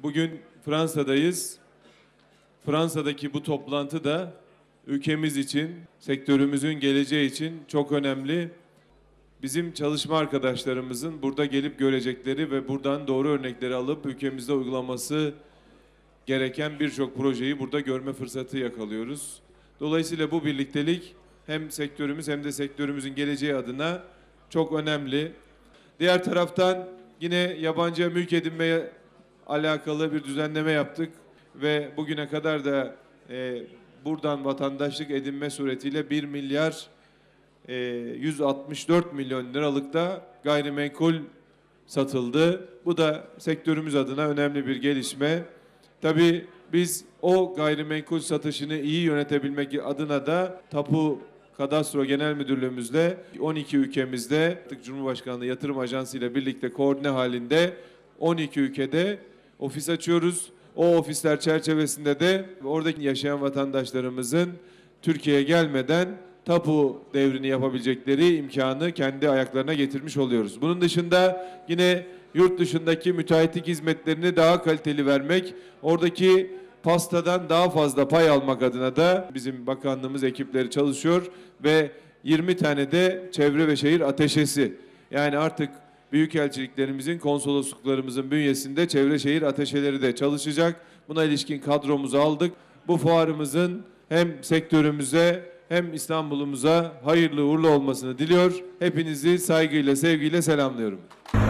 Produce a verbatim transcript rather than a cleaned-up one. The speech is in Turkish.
Bugün Fransa'dayız. Fransa'daki bu toplantı da ülkemiz için, sektörümüzün geleceği için çok önemli. Bizim çalışma arkadaşlarımızın burada gelip görecekleri ve buradan doğru örnekleri alıp ülkemizde uygulaması gereken birçok projeyi burada görme fırsatı yakalıyoruz. Dolayısıyla bu birliktelik hem sektörümüz hem de sektörümüzün geleceği adına çok önemli. Diğer taraftan yine yabancı mülk edinmeye alakalı bir düzenleme yaptık ve bugüne kadar da e, buradan vatandaşlık edinme suretiyle bir milyar yüz altmış dört milyon liralıkta gayrimenkul satıldı. Bu da sektörümüz adına önemli bir gelişme. Tabii biz o gayrimenkul satışını iyi yönetebilmek adına da Tapu Kadastro Genel Müdürlüğümüzle on iki ülkemizde Cumhurbaşkanlığı Yatırım Ajansı ile birlikte koordine halinde on iki ülkede ofis açıyoruz. O ofisler çerçevesinde de oradaki yaşayan vatandaşlarımızın Türkiye'ye gelmeden tapu devrini yapabilecekleri imkanı kendi ayaklarına getirmiş oluyoruz. Bunun dışında yine yurt dışındaki müteahhitlik hizmetlerini daha kaliteli vermek, oradaki pastadan daha fazla pay almak adına da bizim bakanlığımız ekipleri çalışıyor ve yirmi tane de çevre ve şehir ateşesi, yani artık büyükelçiliklerimizin, konsolosluklarımızın bünyesinde çevre şehir ateşeleri de çalışacak. Buna ilişkin kadromuzu aldık. Bu fuarımızın hem sektörümüze hem İstanbul'umuza hayırlı uğurlu olmasını diliyor. Hepinizi saygıyla, sevgiyle selamlıyorum.